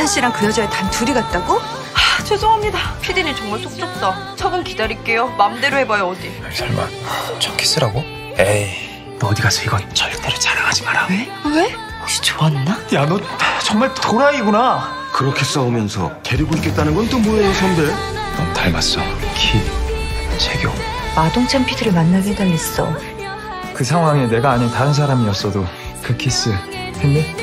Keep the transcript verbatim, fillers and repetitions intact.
이찬 씨랑 그 여자애 단 둘이 갔다고? 아, 죄송합니다. 피디님 정말 속 좁다. 처분 기다릴게요. 맘대로 해봐요, 어디. 설마 첫 키스라고? 에이, 너 어디 가서 이건 절대로 자랑하지 마라. 왜? 왜? 혹시 좋았나? 야, 너 정말 도라이구나. 그렇게 싸우면서 데리고 있겠다는 건 또 뭐예요, 선배? 넌 닮았어. 키, 체격. 마동찬 피디를 만나게 해달랬어. 그 상황에 내가 아닌 다른 사람이었어도 그 키스 했니?